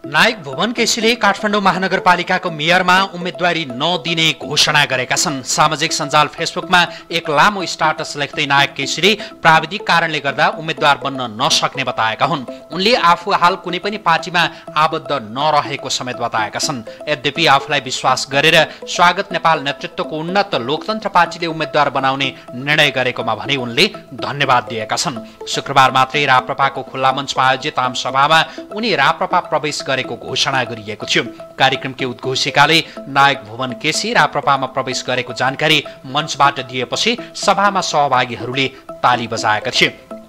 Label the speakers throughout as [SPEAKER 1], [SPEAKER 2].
[SPEAKER 1] नायक भुवन केसीले काठमाडौँ महानगरपालिकाको मेयरमा उम्मेदवारी नदिने घोषणा गरेका छन्। सामाजिक सञ्जाल फेसबुकमा एक लामो स्टाटस लेख्दै नायक केसीले प्राविधिक कारणले गर्दा उम्मेद्वार बन्न नसक्ने बताएका हुन्। उनले आफू हाल कुनै पनि पार्टीमा आबद्ध नरहेको समेत बताएका छन्। यद्यपि आफूलाई विश्वास गरेर स्वागत नेपाल नेतृत्वको उन्नत लोकतन्त्र पार्टीले उम्मेद्वार बनाउने निर्णय गरेकोमा भने उनले धन्यवाद दिएका छन्। शुक्रबार मात्रै राप्रपाको खुल्ला मञ्चमा आयोजित आमसभामा उनी राप्रपा प्रवेश गरेको घोषणा गरिएको थियो। कार्यक्रमकी उद्घोषिकाले नायक भुवन केसी राप्रपामा प्रवेश गरेको जानकारी मञ्चबाट दिएपछि सभामा सहभागीहरूले ताली बजाएका थिए।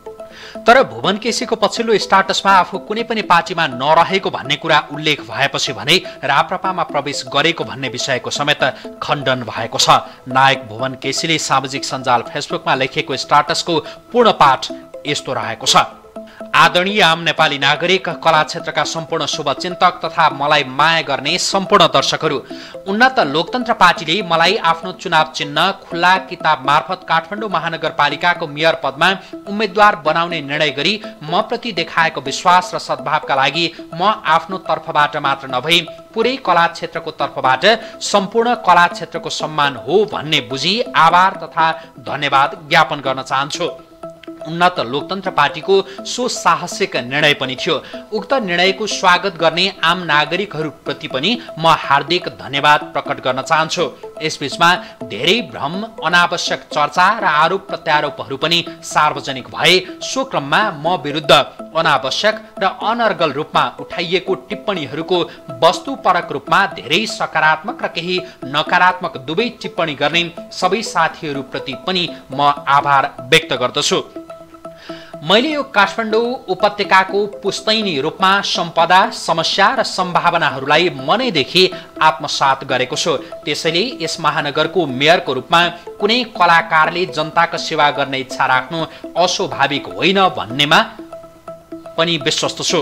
[SPEAKER 1] तर भुवन केसीको पछिल्लो स्टाटसमा आफू कुनै पनि पार्टीमा नरहेको भन्ने कुरा उल्लेख भएपछि भने राप्रपामा प्रवेश गरेको भन्ने विषयको समेत खण्डन भएको छ। नायक भुवन केसीले सामाजिक सञ्जाल फेसबुकमा लेखेको स्टाटसको पूर्ण पाठ यस्तो रहेको छ। आदरणीय आम नेपाली नागरिक, कला क्षेत्रका सम्पूर्ण शुभचिन्तक तथा मलाई माया गर्ने सम्पूर्ण दर्शकहरू, उन्नत लोकतन्त्र पार्टीले मलाई आफ्नो चुनाव चिन्ह खुल्ला किताब मार्फत काठमाडौँ महानगरपालिकाको मेयर पदमा उम्मेद्वार बनाउने निर्णय गरी म प्रति देखाएको विश्वास र सद्भावका लागि म आफ्नो तर्फबाट मात्र नभई पुरै कला क्षेत्रको तर्फबाट सम्पूर्ण कला क्षेत्रको सम्मान हो भन्ने बुझी आभार तथा धन्यवाद ज्ञापन गर्न चाहन्छु। उन्नत लोकतन्त्र पार्टीको सुसाहसिक निर्णय पनि थियो। उक्त निर्णयको स्वागत गर्ने आम नागरिकहरूप्रति पनि म हार्दिक धन्यवाद प्रकट गर्न चाहन्छु। यसबीचमा धेरै भ्रम, अनावश्यक चर्चा र आरोप प्रत्यारोपहरू पनि सार्वजनिक भए। सो क्रममा म विरुद्ध अनावश्यक र अनर्गल रूपमा उठाइएको टिप्पणीहरूको वस्तुपरक रूपमा धेरै सकारात्मक र केही नकारात्मक दुवै टिप्पणी गर्ने सबै साथीहरूप्रति पनि म आभार व्यक्त गर्दछु। मैले यो काठमाडौँ उपत्यकाको पुस्तैनी रूपमा सम्पदा, समस्या र सम्भावनाहरूलाई मनैदेखि आत्मसात गरेको छु। त्यसैले यस महानगरको मेयरको रूपमा कुनै कलाकारले जनताको सेवा गर्ने इच्छा राख्नु अस्वाभाविक होइन भन्नेमा पनि विश्वस्त छु।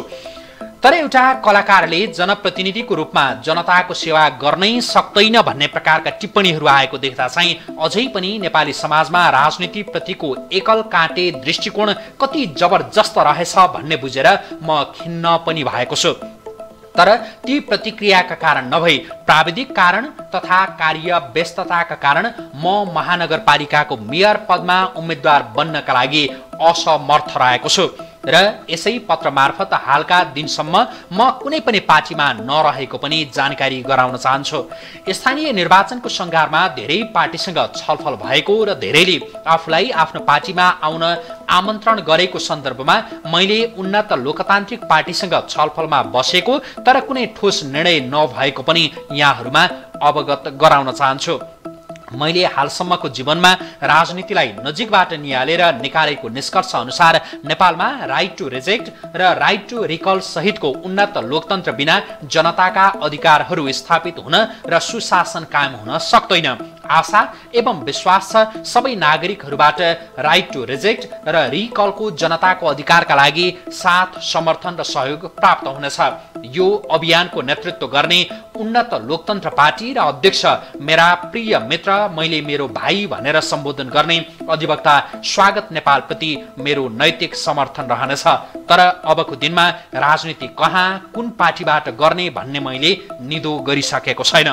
[SPEAKER 1] तर एउटा कलाकारले जनप्रतिनिधिको रूपमा जनताको सेवा गर्नै सक्दैन भन्ने प्रकारका टिप्पणीहरू आएको देख्दा चाहिँ अझै पनि नेपाली समाजमा राजनीतिप्रतिको एकल काँटे दृष्टिकोण कति जबरजस्त रहेछ भन्ने बुझेर म खिन्न पनि भएको छु। तर ती प्रतिक्रियाका कारण नभई प्राविधिक कारण तथा कार्य व्यस्तताका कारण म महानगरपालिकाको मेयर पदमा उम्मेद्वार बन्नका लागि असमर्थ रहेको छु र यसै पत्र मार्फत हालका दिनसम्म म कुनै पनि पार्टीमा नरहेको पनि जानकारी गराउन चाहन्छु। स्थानीय निर्वाचनको सङ्घारमा धेरै पार्टीसँग छलफल भएको र धेरैले आफूलाई आफ्नो पार्टीमा आउन आमन्त्रण गरेको सन्दर्भमा मैले उन्नत लोकतान्त्रिक पार्टीसँग छलफलमा बसेको तर कुनै ठोस निर्णय नभएको पनि यहाँहरूमा अवगत गराउन चाहन्छु। मैले हालसम्मको जीवनमा राजनीतिलाई नजिकबाट निहालेर निकालेको निष्कर्ष अनुसार नेपालमा राइट टु रिजेक्ट र राइट टु रिकल सहितको उन्नत लोकतन्त्र बिना जनताका अधिकारहरू स्थापित हुन र सुशासन कायम हुन सक्दैन। आशा एवं विश्वास छ सबै नागरिकहरूबाट राइट टु रिजेक्ट र रिकलको जनताको अधिकारका लागि साथ, समर्थन र सहयोग प्राप्त हुनेछ। यो अभियानको नेतृत्व गर्ने उन्नत लोकतन्त्र पार्टी र अध्यक्ष मेरा प्रिय मित्र, मैले मेरो भाइ भनेर सम्बोधन गर्ने अधिवक्ता स्वागत नेपाल प्रति मेरो नैतिक समर्थन रहनेछ। तर अबको दिनमा राजनीति कहाँ, कुन पार्टीबाट गर्ने भन्ने मैले निदो गरिसकेको छैन।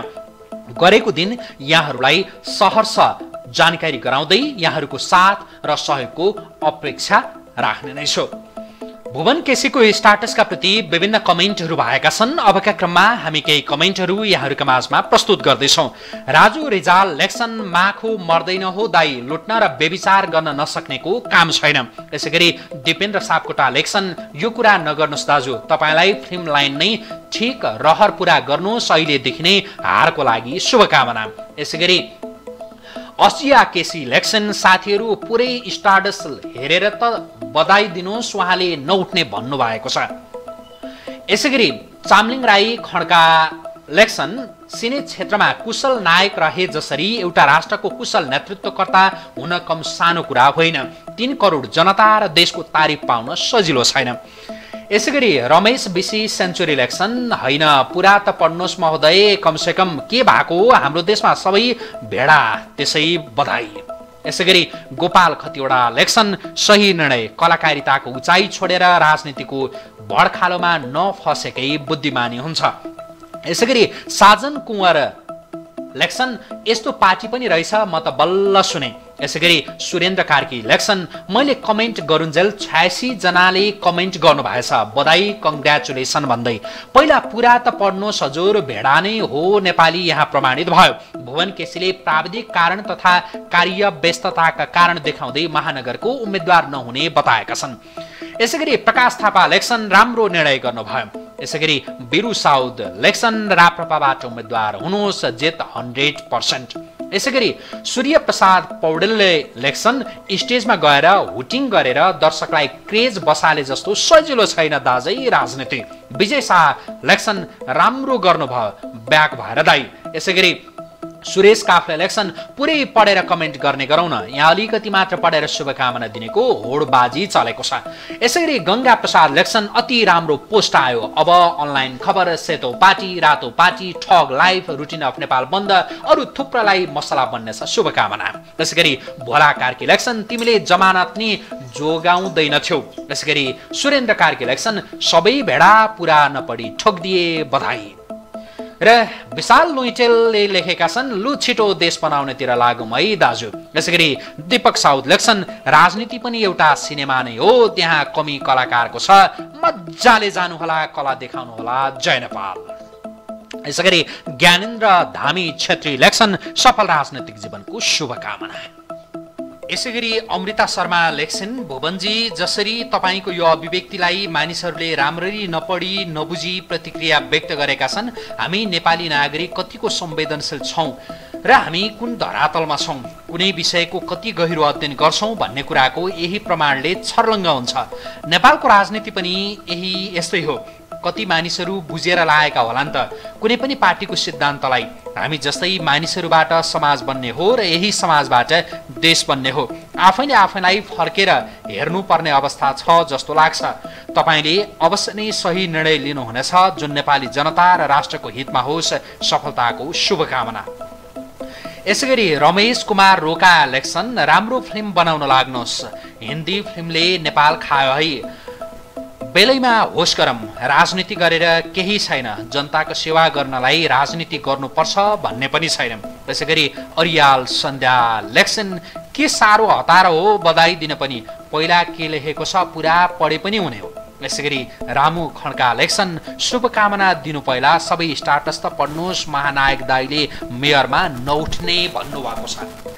[SPEAKER 1] गरेको दिन यहाँहरूलाई सहर्ष जानकारी गराउँदै यहाँहरूको साथ र सहयोगको अपेक्षा राख्ने नै छु। भुवन केसीको स्टाटसका प्रति विभिन्न कमेन्टहरू भएका छन्। अबका क्रममा हामी केही कमेन्टहरू यहाँहरूका माझमा प्रस्तुत गर्दैछौँ। राजु रिजाल लेख्छन्, माखो मर्दैन हो दाई, लुट्न र व्यभिचार गर्न नसक्नेको काम छैन। यसैगरी दिपेन्द्र सापकोटा लेख्छन्, यो कुरा नगर्नुहोस् दाजु, तपाईँलाई फिल्म लाइन नै ठिक रहर पुरा गर्नुहोस्, अहिलेदेखि नै हारको लागि शुभकामना। यसैगरी असिया केसी लेख्छन्, साथीहरू पुरै स्टाटस हेरेर त बधाई दिनुहोस्, उहाँले नउठ्ने भन्नुभएको छ। यसैगरी चामलिङ राई खड्का लेख्छन्, सिने क्षेत्रमा कुशल नायक रहे जसरी एउटा राष्ट्रको कुशल नेतृत्वकर्ता हुन कम सानो कुरा होइन। 3 करोड जनता र देशको तारिफ पाउन सजिलो छैन। यसैगरी रमेश बिसी सेन्चुरी लेख्छन्, होइन पुरा त पढ्नुहोस् महोदय, कमसेकम के भएको, हाम्रो देशमा सबै भेडा, त्यसै बधाई। यसैगरी गोपाल खतिवडा लेख्छन् सही निर्णय, कलाकारिताको उचाइ छोडेर राजनीतिको भडखालोमा नफसेकै बुद्धिमानी हुन्छ। यसैगरी साजन कुँवर लेख्छन् यस्तो पार्टी पनि रहेछ, म त बल्ल सुने। यसैगरी सुरेन्द्र कार्की लेख्छन् मैले कमेन्ट गरुन्जेल 86 जनाले कमेन्ट गर्नुभएछ, बधाई कङ्ग्रेचुलेसन भन्दै। पहिला पुरा त पढ्नुहोस् हजुर, भेडा नै हो नेपाली यहाँ प्रमाणित भयो। भुवन केसीले प्राविधिक कारण तथा कार्य व्यस्तताका कारण देखाउँदै महानगरको उम्मेद्वार नहुने बताएका छन्। यसैगरी प्रकाश थापा लेख्छन् राम्रो निर्णय गर्नुभयो। यसैगरी बिरु साउद लेख्छन् राप्रपाबाट उम्मेद्वार हुनुहोस्, जित 100%। यसैगरी सूर्य प्रसाद पौडेलले लेख्छन् स्टेजमा गएर हुटिङ गरेर दर्शकलाई क्रेज बसाले जस्तो सजिलो छैन दाजै राजनीति। विजय शाह लेख्छन् राम्रो गर्नुभयो, ब्याक भएर दाई। यसैगरी सुरेश काफले लेख्छन् पुरै पढेर कमेन्ट गर्ने गरौँ न, यहाँ अलिकति मात्र पढेर शुभकामना दिनेको होडबाजी चलेको छ। यसैगरी गंगा प्रसाद लेख्छन् अति राम्रो पोस्ट आयो, अब अनलाइन खबर, सेतो पार्टी, रातो party, thug life, routine of Nepal बन्द, अरू थुप्रलाई मसला बन्नेछ, शुभकामना। यसैगरी भोला कार्की लेख्छन् तिमीले जमानत नि जोगाउँदैनथ्यौ। यसैगरी सुरेन्द्र कार्की लेख्छन् सबै भेडा पुरा नपढी ठोक्दिए, बधाई। र विशाल लुइटेलले लेखेका छन् लु छिटो देश बनाउनेतिर लागौँ है दाजु। यसैगरी दीपक साउद लेख्छन् राजनीति पनि एउटा सिनेमा नै हो, त्यहाँ कमी कलाकारको छ, मजाले जानुहोला, कला देखाउनुहोला, जय नेपाल। यसैगरी ज्ञानेन्द्र धामी छेत्री लेख्छन् सफल राजनीतिक जीवनको शुभकामना। यसैगरी अमृता शर्मा लेख्छन् भुवनजी जसरी तपाईको यो अभिव्यक्तिलाई मानिसहरूले राम्ररी नपढी नबुझी प्रतिक्रिया व्यक्त गरेका छन्, हामी नेपाली नागरिक कतिको संवेदनशील छौं र हामी कुन धरातलमा छौं, कुनै विषयको कति गहिरो अध्ययन गर्छौं भन्ने कुराको यही प्रमाणले छर्लङ्ग हुन्छ। नेपालको राजनीति पनि यही यस्तै हो, कति मानिसहरू बुझेर लागेका होलान् त। कुनै पनि पार्टीको सिद्धान्तलाई हामी जस्तै मानिसहरूबाट समाज बन्ने हो र यही समाजबाट देश बन्ने हो। आफैले आफैलाई फर्केर हेर्नुपर्ने अवस्था छ जस्तो लाग्छ। तपाईले अवश्य नै सही निर्णय लिनुहुनेछ, जुन नेपाली जनता र राष्ट्रको हितमा होस्। सफलताको शुभकामना। यसैगरी रमेश कुमार रोका लेख्छन् राम्रो फिल्म बनाउन लाग्नुहोस्, हिन्दी फिल्मले नेपाल खायो है। बेलैमा होस गरम, राजनीति गरेर केही छैन, जनताको सेवा गर्नलाई राजनीति गर्नुपर्छ भन्ने पनि छैन। त्यसैगरी अरियाल सन्ध्या लेख्छन् के साह्रो हतार हो, बधाई दिन पनि पहिला के लेखेको छ पुरा पढे पनि हुने हो। यसैगरी रामु खड्का लेख्छन् शुभकामना दिनु पहिला सबै स्टाटस त पढ्नुहोस्, महानायक दाइले मेयरमा नउठ्ने भन्नुभएको छ।